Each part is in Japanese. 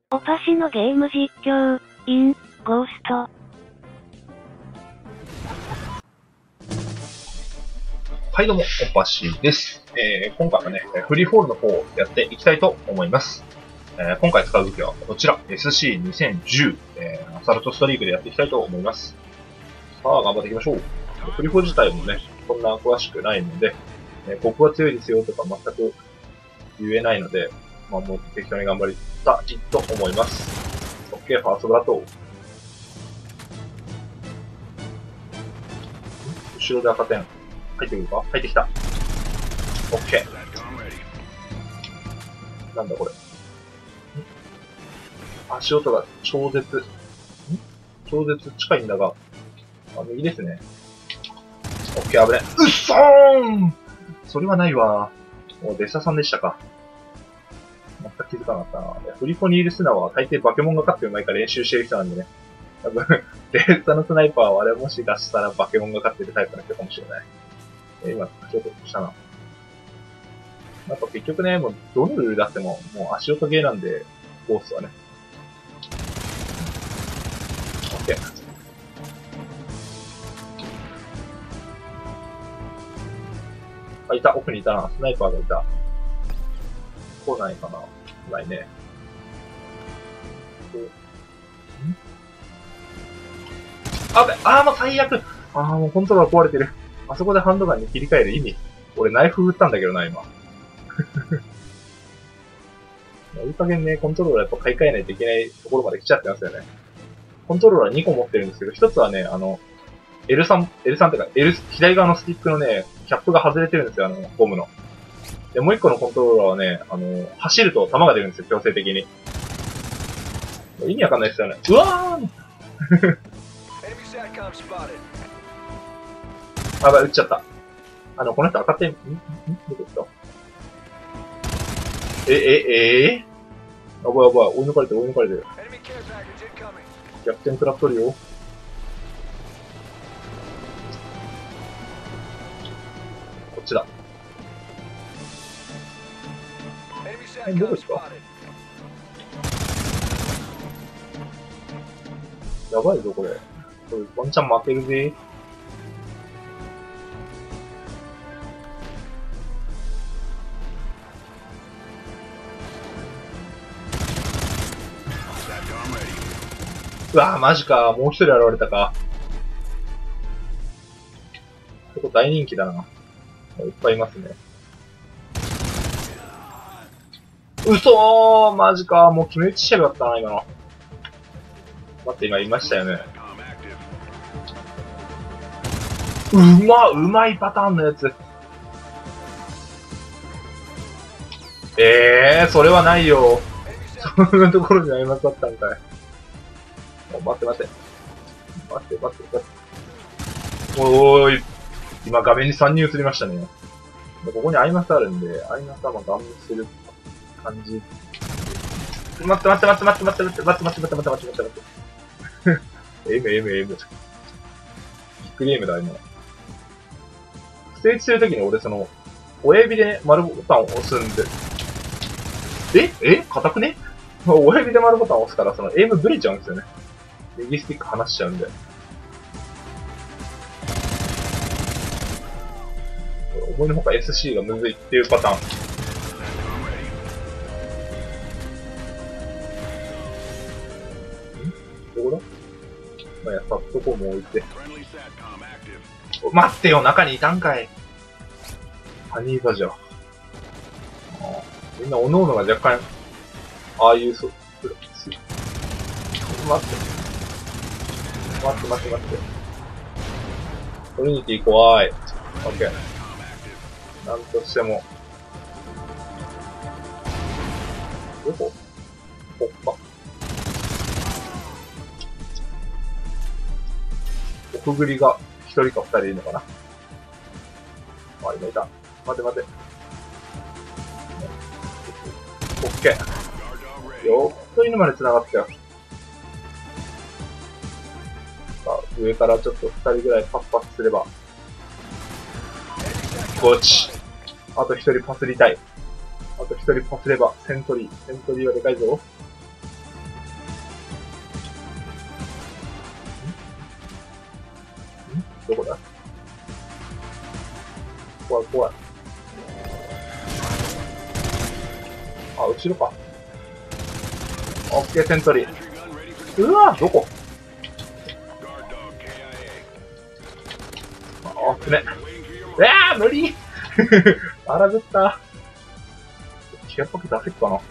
おぱしのゲーム実況、イン、ゴースト。 はいどうも、おぱしです。今回はね、フリーフォールの方をやっていきたいと思います。今回使う武器はこちら、SC2010、アサルトストリークでやっていきたいと思います。さあ、頑張っていきましょう。フリーフォール自体もね、こんな詳しくないので、ここが強いですよとか全く言えないので、まあもう適当に頑張りたいと思います。OK、ファーストブラッド。後ろで赤点。入ってくるか？入ってきた。OK。なんだこれ。足音が超絶。超絶近いんだが。右ですね。OK、危ね。うっそーん！それはないわ。もうデッサさんでしたか。全く気づかなかったな。フリコにいるスナは大抵バケモンが勝ってる前から練習してる人なんでね。多分、デッサのスナイパーはあれもし出したらバケモンが勝ってるタイプの人かもしれない。今、ちょっとしたな。なんか結局ね、もうどのルール出しても、もう足音ゲーなんで、コースはね。OK。あ、いた、奥にいたな。スナイパーがいた。来ないかな？来ないね。もう最悪！もうコントローラー壊れてる。あそこでハンドガンに切り替える意味。俺ナイフ撃ったんだけどな、今。いい加減ね、コントローラーやっぱ買い替えないといけないところまで来ちゃってますよね。コントローラー2個持ってるんですけど、1つはね、L3 っていうか、左側のスティックのね、キャップが外れてるんですよ、ゴムの。で、もう1個のコントローラーはね、走ると弾が出るんですよ、強制的に。意味わかんないですよね。うわーあ、撃っちゃった。この人赤点、どこ行った？やばいやばい、追い抜かれてる、追い抜かれてる。逆転食らっとるよ。こっちだ。どこ行った？やばいぞ、これ。ワンチャン負けるぜ。うわぁ、マジか。もう一人現れたか。ここ大人気だな。いっぱいいますね。嘘ー！マジか。もう決め打ちしちゃえばよかったな、今の。待って、今言いましたよね。うまいパターンのやつ。それはないよ。そんなところにありますかったんかい。待って。おーい。今画面に3人映りましたね。ここにアイマスあるんで、アイマスはガン見する感じ。待って。エム。びっくりエムだ、今。ステージするときに俺親指でね、丸ボタンを押すんで。硬くね？親指で丸ボタンを押すから、エイムブレちゃうんですよね。右スティック離しちゃうんで。思いのほか SC がむずいっていうパターン。どこだ？まあ、やっぱそこも置いて。待ってよ、中にいたんかい。ハニーバジャー。みんな各々が若干、ああいう待って。トリニティ怖い。オッケー。なんとしても。どこ？こっか。奥繰りが一人か二人いるのかな？今いた。待て。オッケー。よっと犬まで繋がったよ。上からちょっと2人ぐらいパスすれば。ゴチ。あと1人パスりたい。あと1人パスれば、セントリーはでかいぞ。 どこだ？怖い怖い。あ、後ろか。オッケー、セントリー。うわどこ？あ、危ね。無理荒ぶった。気圧パケ出せっかな。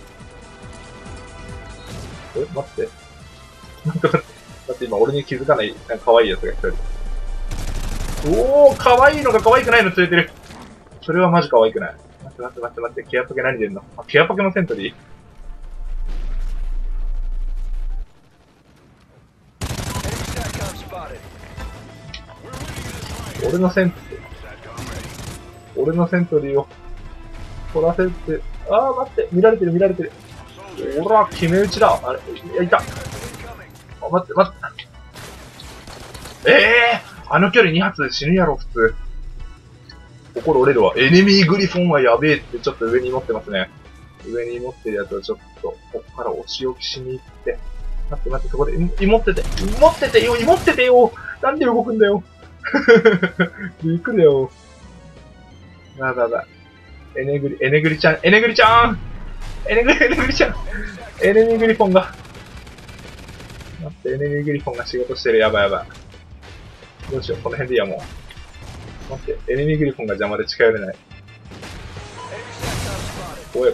待って。だって今俺に気づかない、なんか可愛いやつが一人。おー、可愛いのか可愛くないの連れてる。それはマジ可愛くない。待って。ケアパケ何出るの？あ、ケアパケのセントリー？俺のセントリーを取らせて、待って、見られてる。ほら、決め打ちだ。あれ、いた。待って。あの距離2発で死ぬやろ、普通。心折れるわ。エネミーグリフォンはやべえってちょっと上に持ってますね。上に持ってるやつをちょっと、こっからお仕置きしに行って。待って、そこで、持っててよなんで動くんだよびっくりだよ。やば。エネグリちゃんエネミーグリフォンが。待って、エネミーグリフォンが仕事してる。やばい。どうしよう、この辺でいいや、もう。待って、エネミーグリフォンが邪魔で近寄れない。怖い。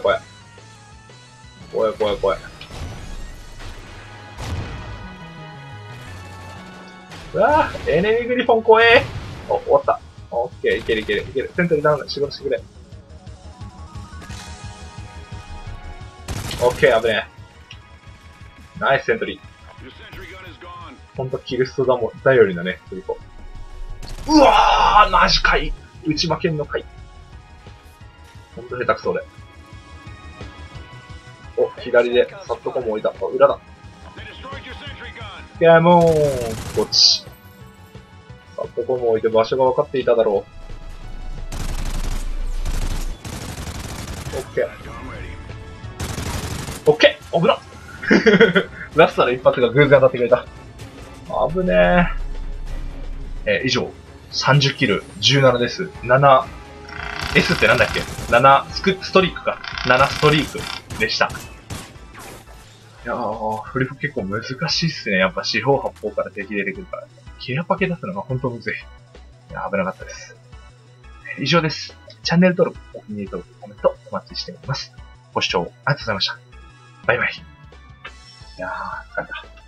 うわぁ、エネミーグリフォン怖え。お、終わった。オッケー、いける。セントリーダウン、仕事してくれ。オッケー、危ねえ。ナイスセントリー。ほんとキルストだもん、頼りだね、グリフォン。うわぁ、マジかい。内負けんのかい。ほんと下手くそで。お、左で、サットコム置いた。裏だ。カモーン。こっち。サットコム置いて場所が分かっていただろう。オッケー危なラストの一発が偶然当たってくれた。危ねえ。以上、30キル、17です。7、S ってなんだっけ ?7 ストリークか。7ストリークでした。いやー、フリフ結構難しいっすね。やっぱ四方八方から敵出てくるから。ケアパケ出すのが本当むずい。いや、危なかったです。以上です。チャンネル登録、お気に入り登録、コメントお待ちしております。ご視聴ありがとうございました。バイバイ。いやー、疲れた。